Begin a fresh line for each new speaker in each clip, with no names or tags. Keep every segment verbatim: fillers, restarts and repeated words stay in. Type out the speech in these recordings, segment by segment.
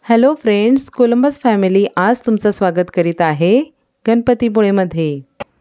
Hello friends, Columbus family आज तुमचं स्वागत करीत आहे गणपतीपुळेमध्ये।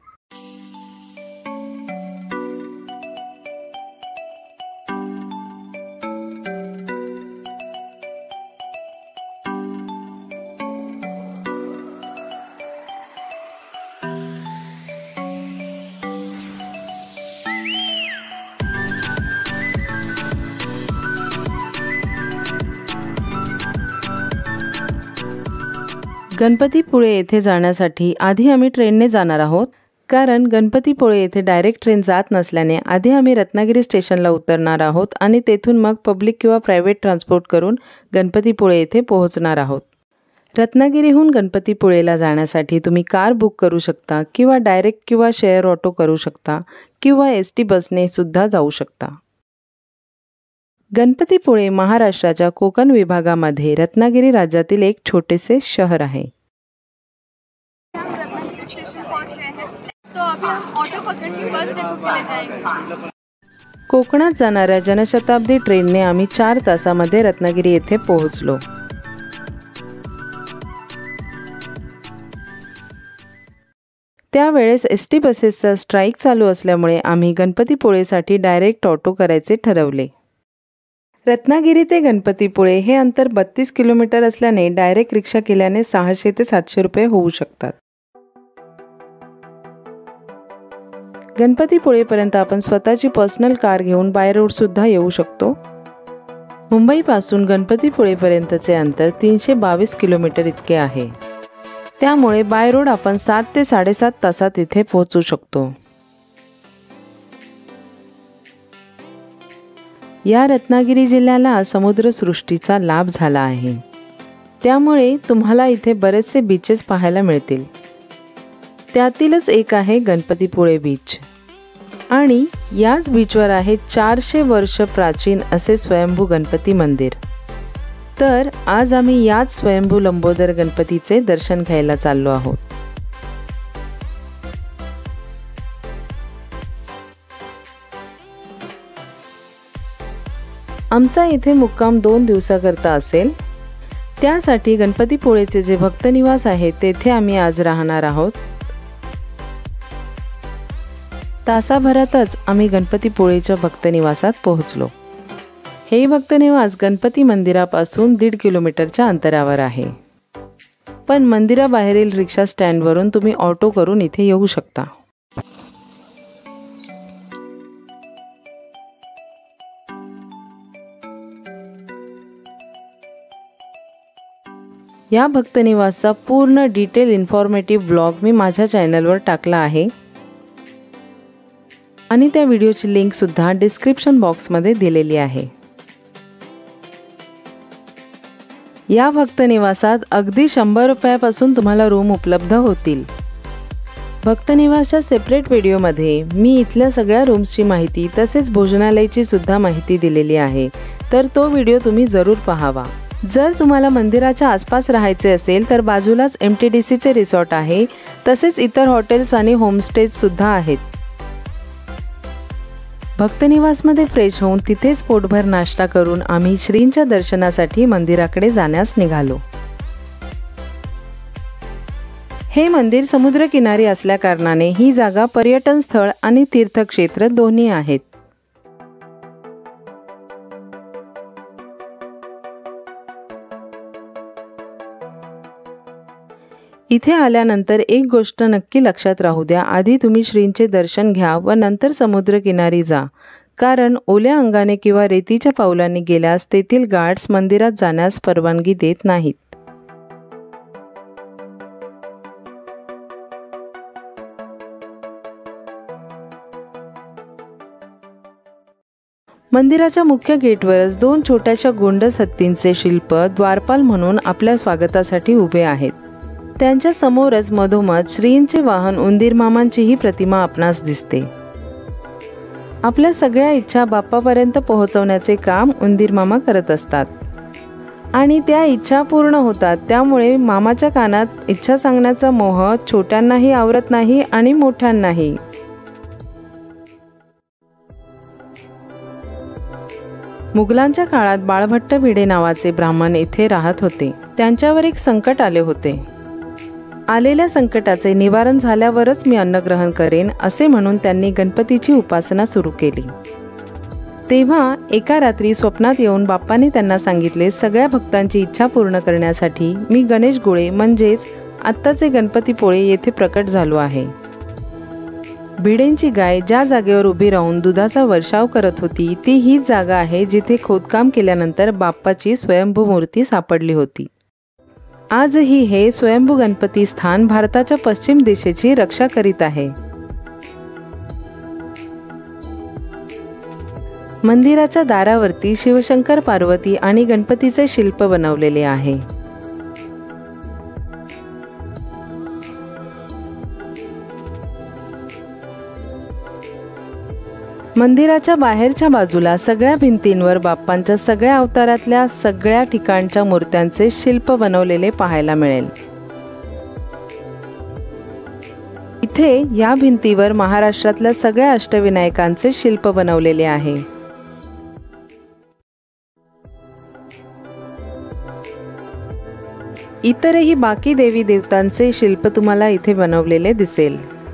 गणपतीपुळे येथे जाण्यासाठी आधी आम्ही ट्रेनने जाणार आहोत, कारण गणपतीपुळे येथे डायरेक्ट ट्रेन जात नसल्याने आधी आम्ही रत्नागिरी स्टेशनला उतरणार आहोत आणि तेथून मग पब्लिक किंवा प्रायव्हेट ट्रान्सपोर्ट करून गणपतीपुळे येथे पोहोचणार आहोत। रत्नागिरीहून गणपतीपुळेला जाण्यासाठी तुम्ही कार बुक करू शकता किंवा डायरेक्ट किंवा शेअर ऑटो करू शकता किंवा एस टी बसने सुद्धा जाऊ शकता। गणपतीपुळे महाराष्ट्राच्या कोकण विभागामध्ये रत्नागिरी राज्यातील एक छोटेसे शहर आहे।
हम रत्नागिरी स्टेशन पहुंच गए हैं, तो अभी हम ऑटो पकड़ के बस डेपो के लिए जाएंगे।
कोकणात जाणाऱ्या जनशताब्दी ट्रेनने आम्ही चार तासामध्ये रत्नागिरी येथे पोहोचलो। त्यावेळेस एस टी बसेसचा स्ट्राईक चालू असल्यामुळे आम्ही गणपतीपुळेसाठी डायरेक्ट ऑटो करायचे ठरवले। रत्नागिरी ते गणपतीपुळे हे अंतर बत्तीस किलोमीटर असल्याने डायरेक्ट रिक्षा केल्याने सहाशे ते सातशे रुपये होऊ शकतात। गणपतीपुळेपर्यंत आपण स्वतःची पर्सनल कार घेऊन बाय रोड सुद्धा येऊ शकतो। मुंबईपासून गणपतीपुळेपर्यंतचे अंतर तीनशे बावीस किलोमीटर इतके आहे, त्यामुळे बाय रोड आपण सात ते साडेसात तासात इथे पोहोचू शकतो। या रत्नागिरी जिल्ह्याला समुद्रसृष्टीचा लाभ झाला आहे, त्यामुळे तुम्हाला इथे बरेचसे बीचेस पाहायला मिळतील। त्यातीलच एक आहे गणपतीपुळे बीच आणि याच बीचवर आहे चारशे वर्ष प्राचीन असे स्वयंभू गणपती मंदिर। तर आज आम्ही याच स्वयंभू लंबोदर गणपतीचे दर्शन घ्यायला चाललो आहोत। आमचा इथे मुक्काम दोन दिवसाकरता असेल, त्यासाठी गणपतीपुळेचे जे भक्तनिवास आहे तेथे आम्ही आज राहणार आहोत। तासाभरातच आम्ही गणपतीपुळेच्या भक्तनिवासात पोहोचलो। हे भक्तनिवास गणपती मंदिरापासून दीड किलोमीटरच्या अंतरावर आहे, पण मंदिराबाहेरील रिक्षा स्टँडवरून तुम्ही ऑटो करून इथे येऊ शकता। या भक्तनिवासचा पूर्ण डिटेल इन्फॉर्मेटिव्ह ब्लॉग मी माझ्या चॅनलवर टाकला आहे आणि त्या व्हिडिओची लिंक सुद्धा डिस्क्रिप्शन बॉक्समध्ये दिलेली आहे। या भक्तनिवासात अगदी शंभर रुपयापासून तुम्हाला रूम उपलब्ध होतील। भक्तनिवासच्या सेपरेट व्हिडिओमध्ये मी इथल्या सगळ्या रूम्सची माहिती तसेच भोजनालयाची सुद्धा माहिती दिलेली आहे, तर तो व्हिडिओ तुम्ही जरूर पाहावा। जर तुम्हाला मंदिराच्या आसपास राहायचे असेल तर बाजूलाच एम टी डी सीचे रिसॉर्ट आहे, तसेच इतर हॉटेल्स आणि होमस्टेज सुद्धा आहेत। भक्तनिवासमध्ये फ्रेश होऊन तिथेच पोटभर नाश्ता करून आम्ही श्रींच्या दर्शनासाठी मंदिराकडे जाण्यास निघालो। हे मंदिर समुद्रकिनारी असल्याकारणाने ही जागा पर्यटन स्थळ आणि तीर्थक्षेत्र दोन्ही आहेत। इथे आल्यानंतर एक गोष्ट नक्की लक्षात राहू द्या, आधी तुम्ही श्रींचे दर्शन घ्या व नंतर समुद्रकिनारी जा, कारण ओल्या अंगाने किंवा रेतीच्या पावलांनी गेल्यास तेथील गार्ड्स मंदिरात जाण्यास परवानगी देत नाहीत। मंदिराच्या मुख्य गेटवरच दोन छोट्याशा गोंडस हत्तींचे शिल्प द्वारपाल म्हणून आपल्या स्वागतासाठी उभे आहेत। त्यांच्या समोरच मधोमध श्रींचे वाहन उंदीर मामांचीही प्रतिमा आपणास दिसते। आपल्या सगळ्या इच्छा बाप्पापर्यंत पोहोचवण्याचे काम उंदीर मामा करत असतात आणि त्या इच्छा पूर्ण होतात, त्यामुळे मामाच्या कानात इच्छा सांगण्याचा मोह छोट्यांनाही आवरत नाही आणि मोठ्यांनाही। मुघलांच्या काळात बाळभट्ट भिडे नावाचे ब्राह्मण येथे राहत होते. त्यांच्यावर एक संकट आले होते. आलेल्या संकटाचे निवारण झाल्यावरच मी अन्नग्रहण करेन असे म्हणून त्यांनी गणपतीची उपासना सुरू केली. तेव्हा एका रात्री स्वप्नात येऊन बाप्पांनी त्यांना सांगितले, सगळ्या भक्तांची इच्छा पूर्ण करण्यासाठी मी गणेश गोळे म्हणजेच आत्ताचे गणपतीपुळे येथे प्रकट झालो आहे. भिडेंची गाय ज्या जागेवर उभी राहून दुधाचा वर्षाव करत होती ती हीच जागा आहे जिथे खोदकाम केल्यानंतर बाप्पाची स्वयंभू मूर्ती सापडली होती. आजही हे स्वयंभू गणपती स्थान भारताच्या पश्चिम दिशेची रक्षा करीत आहे. मंदिराच्या दारावरती शिवशंकर पार्वती आणि गणपतीचे शिल्प बनवलेले आहे. मंदिराच्या बाहेरच्या बाजूला सगळ्या भिंतींवर बाप्पांच्या सगळ्या अवतारातल्या सगळ्या ठिकाणच्या मूर्त्यांचे शिल्प बनवलेले पाहायला मिळेल. इथे या भिंतीवर महाराष्ट्रातल्या सगळ्या अष्टविनायकांचे शिल्प बनवलेले आहे. इतरही बाकी देवी देवतांचे शिल्प तुम्हाला इथे बनवलेले दिसेल.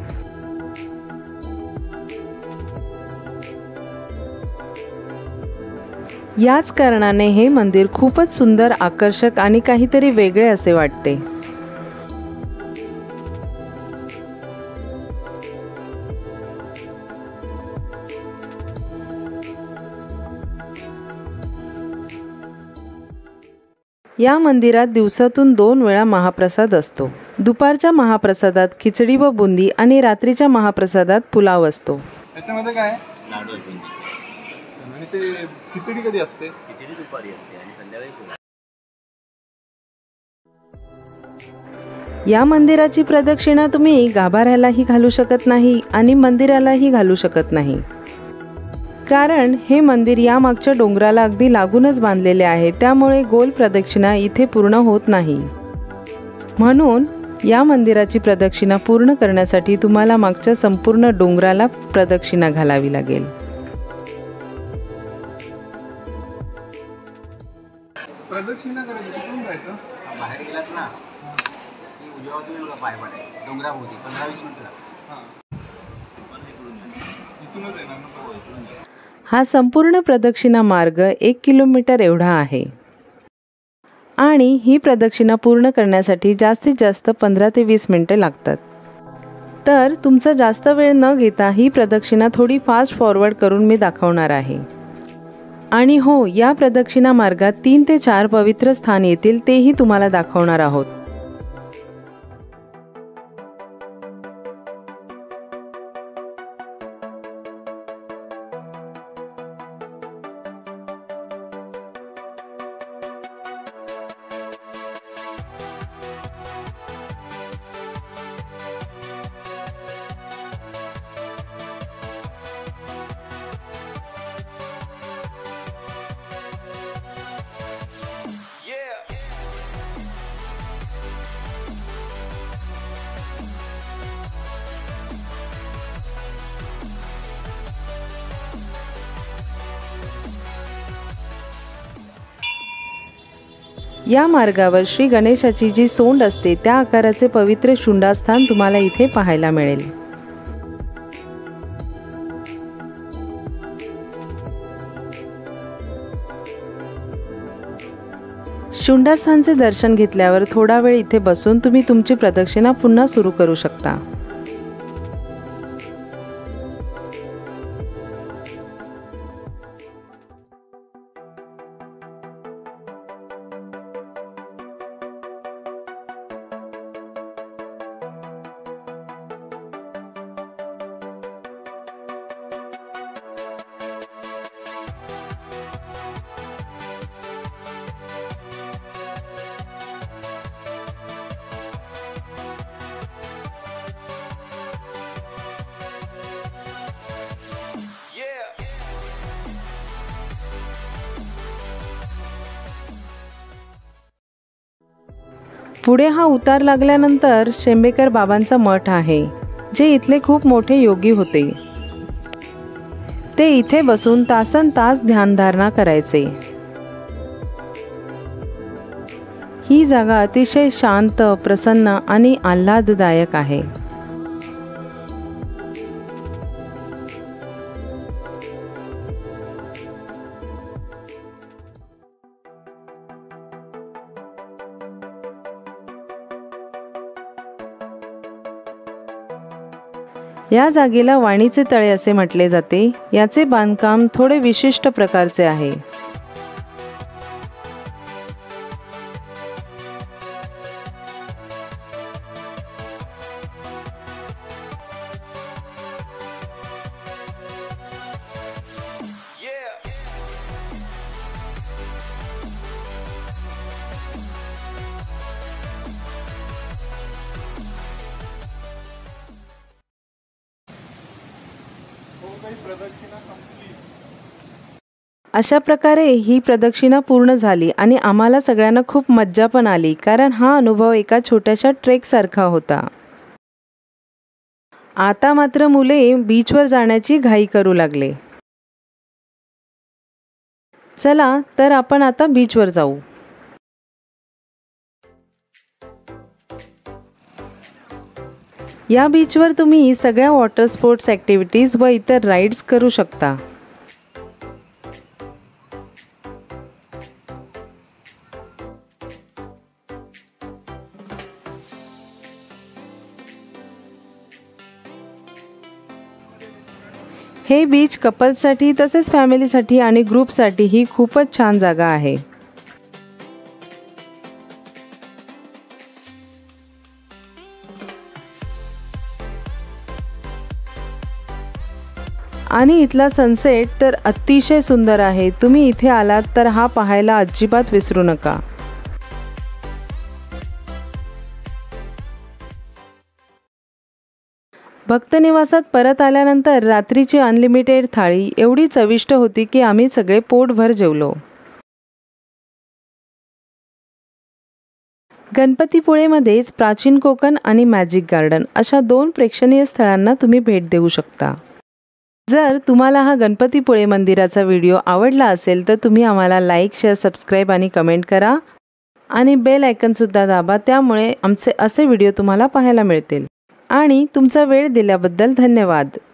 याच कारणाने हे मंदिर खूपच सुंदर, आकर्षक आणि काहीतरी वेगळे असे वाटते. या मंदिरात दिवसातून दोन वेळा महाप्रसाद असतो. दुपारच्या महाप्रसादात खिचडी व बुंदी आणि रात्रीच्या महाप्रसादात पुलाव असतो.
त्याच्यामध्ये काय लाडू आणि ते खिचडी कधी असते? खिचडी दुपारी असते आणि संध्याकाळी पुलाव.
या मंदिराची प्रदक्षिणा तुम्ही गाभाऱ्यालाही घालू शकत नाही आणि मंदिरालाही घालू शकत नाही, कारण हे मंदिर या मागच्या डोंगराला अगदी लागूनच बांधलेले आहे. त्यामुळे गोल प्रदक्षिणा इथे पूर्ण होत नाही. म्हणून या मंदिराची प्रदक्षिणा पूर्ण करण्यासाठी तुम्हाला मागच्या संपूर्ण डोंगराला प्रदक्षिणा घालावी लागेल.
प्रदक्षिणा करायची कुठून जायचं?
बाहेर गेलात ना की उजव्या बाजूला पाय पडायचे डोंगराभोवती पंधरा वीस मिनिटं.
इथूनच येणार ना.
हा संपूर्ण प्रदक्षिणा मार्ग एक किलोमीटर एवढा आहे आणि ही प्रदक्षिणा पूर्ण करण्यासाठी जास्तीत जास्त पंधरा ते वीस मिनिटे लागतात. तर तुमचा जास्त वेळ न घेता ही प्रदक्षिणा थोडी फास्ट फॉरवर्ड करून मी दाखवणार आहे. आणि हो, या प्रदक्षिणा मार्गात तीन ते चार पवित्र स्थान येतील, तेही तुम्हाला दाखवणार आहोत. या मार्गावर श्री गणेशाची जी सोंड असते त्या आकाराचे पवित्र शुंडास्थान तुम्हाला इथे पाहायला मिळेल. शुंडास्थानचे दर्शन घेतल्यावर थोडा वेळ इथे बसून तुम्ही तुमची प्रदक्षिणा पुन्हा सुरू करू शकता. पुढे हा उतार लागल्यानंतर शेंबेकर बाबांचा मठ आहे, जे इथले खूप मोठे योगी होते. ते इथे बसून तासन तास ध्यानधारणा करायचे। ही जागा अतिशय शांत, प्रसन्न आणि आल्हाददायक आहे। या जागेला वाणीचे तळे असे म्हटले जाते। याचे बांधकाम थोडे विशिष्ट प्रकारचे आहे। अशा प्रकारे ही प्रदक्षिणा पूर्ण झाली आणि आम्हाला सगळ्यांना खूप मज्जा पण आली, कारण हा अनुभव एका छोट्याशा ट्रेक सारखा होता। आता मात्र मुले बीचवर जाण्याची घाई करू लागले। चला तर आपण आता बीचवर जाऊ। या बीचवर तुम्ही सगळ्या वॉटर स्पोर्ट्स ॲक्टिव्हिटीज व इतर राईड्स करू शकता। हे बीच कपल्ससाठी तसेच फॅमिलीसाठी आणि ग्रुपसाठी ही खूपच छान जागा आहे। आणि इथला सनसेट तर अतिशय सुंदर आहे। तुम्ही इथे आलात तर हा पाहायला अजिबात विसरू नका। भक्तनिवासात परत आल्यानंतर रात्रीची अनलिमिटेड थाळी एवढी चविष्ट होती की आम्ही सगळे पोटभर जेवलो। गणपतीपुळेमध्येच प्राचीन कोकण आणि मॅजिक गार्डन अशा दोन प्रेक्षणीय स्थळांना तुम्ही भेट देऊ शकता। जर तुम्हाला हा गणपतीपुळे मंदिराचा व्हिडिओ आवडला असेल तर तुम्ही आम्हाला लाईक, शेअर, सबस्क्राईब आणि कमेंट करा आणि बेल आयकॉन सुद्धा दाबा, त्यामुळे आमचे असे व्हिडिओ तुम्हाला पाहायला मिळतील। आणि तुमचा वेळ दिल्याबद्दल धन्यवाद।